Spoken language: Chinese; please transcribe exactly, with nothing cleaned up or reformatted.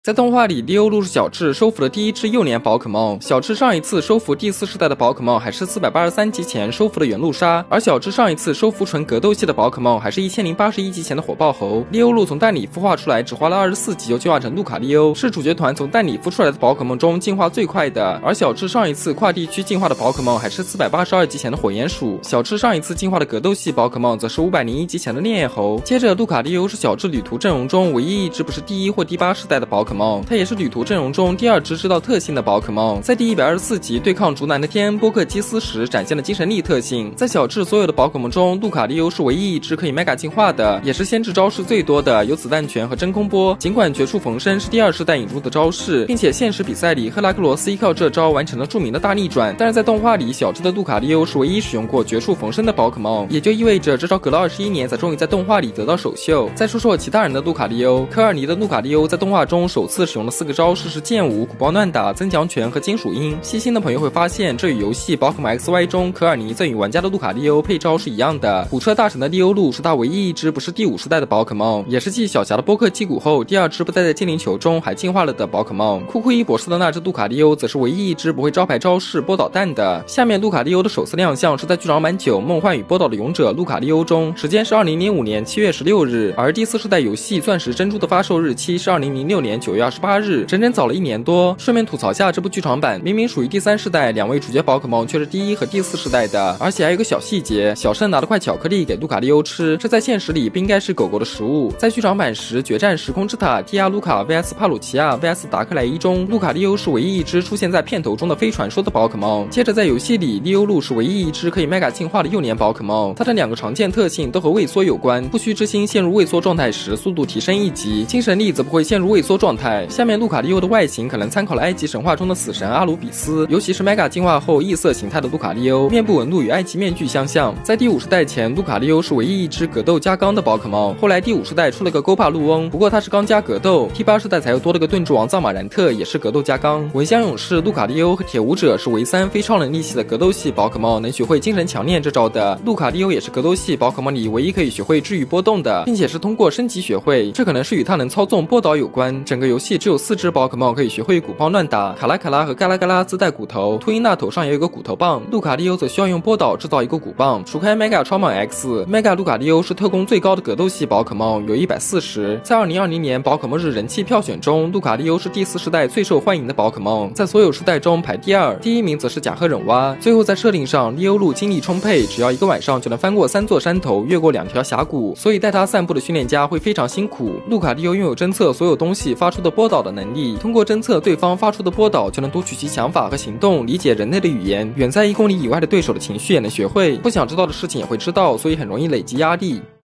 在动画里，利欧路是小智收服了第一只幼年宝可梦。小智上一次收服第四世代的宝可梦还是四百八十三集前收服的原路鲨，而小智上一次收服纯格斗系的宝可梦还是一千零八十一集前的火爆猴。利欧路从蛋里孵化出来只花了二十四集就进化成路卡利欧，是主角团从蛋里孵出来的宝可梦中进化最快的。而小智上一次跨地区进化的宝可梦还是四百八十二集前的火焰鼠。小智上一次进化的格斗系宝可梦则是五百零一集前的烈焰猴。接着，路卡利欧是小智旅途阵容中唯一一只不是第一或第八世代的宝可梦，它也是旅途阵容中第二只知道特性的宝可梦。在第一百二十四集对抗竹南的天恩波克基斯时展现了精神力特性。在小智所有的宝可梦中，路卡利欧是唯一一只可以 Mega 进化的，也是先制招式最多的，有子弹拳和真空波。尽管绝处逢生是第二世代引入的招式，并且现实比赛里赫拉克罗斯依靠这招完成了著名的大逆转，但是在动画里，小智的路卡利欧是唯一使用过绝处逢生的宝可梦，也就意味着这招隔了二十一年才终于在动画里得到首秀。再说说其他人的路卡利欧，科尔尼的路卡利欧在动画中首次使用的四个招式是剑舞、鼓包乱打、增强拳和金属音。细心的朋友会发现，这与游戏宝可梦 X Y 中科尔尼赠予玩家的路卡利欧配招是一样的。虎彻大神的利欧路是他唯一一只不是第五世代的宝可梦，也是继小霞的波克击鼓后第二只不再在精灵球中还进化了的宝可梦。库库伊博士的那只路卡利欧则是唯一一只不会招牌招式波导弹的。下面路卡利欧的首次亮相是在剧场版九梦幻与波导的勇者路卡利欧中，时间是二零零五年七月十六日，而第四世代游戏钻石珍珠的发售日期是二零零六年九月二十八日，整整早了一年多。顺便吐槽下这部剧场版，明明属于第三世代，两位主角宝可梦却是第一和第四世代的。而且还有个小细节，小圣拿了块巧克力给路卡利欧吃，这在现实里不应该是狗狗的食物。在剧场版时，决战时空之塔蒂亚卢卡 V S 帕鲁奇亚 V S 达克莱伊中，路卡利欧是唯一一只出现在片头中的非传说的宝可梦。接着在游戏里，利欧路是唯一一只可以 Mega 进化的幼年宝可梦，它的两个常见特性都和畏缩有关，不虚之心陷入畏缩状态时速度提升一级，精神力则不会陷入畏缩状态。下面路卡利欧的外形可能参考了埃及神话中的死神阿鲁比斯，尤其是 Mega 进化后异色形态的路卡利欧，面部纹路与埃及面具相像。在第五世代前，路卡利欧是唯一一只格斗加钢的宝可梦，后来第五世代出了个勾帕路翁，不过它是钢加格斗。第八世代才又多了个盾之王藏马然特，也是格斗加钢。蚊香勇士、路卡利欧和铁舞者是唯三非超能力系的格斗系宝可梦能学会精神强念这招的。路卡利欧也是格斗系宝可梦里唯一可以学会治愈波动的，并且是通过升级学会，这可能是与它能操纵波导有关。整个游戏只有四只宝可梦可以学会鼓棒乱打，卡拉卡拉和嘎啦嘎啦自带骨头，秃鹰那头上也有一个骨头棒，路卡利欧则需要用波导制造一个鼓棒。除开 Mega 超蟒 X，Mega 路卡利欧是特工最高的格斗系宝可梦，有一百四十。在二零二零年宝可梦日人气票选中，路卡利欧是第四世代最受欢迎的宝可梦，在所有世代中排第二，第一名则是甲贺忍蛙。最后在设定上，利欧路精力充沛，只要一个晚上就能翻过三座山头，越过两条峡谷，所以带他散步的训练家会非常辛苦。路卡利欧拥有侦测所有东西发出的波导的能力，通过侦测对方发出的波导就能读取其想法和行动，理解人类的语言，远在一公里以外的对手的情绪也能学会，不想知道的事情也会知道，所以很容易累积压力。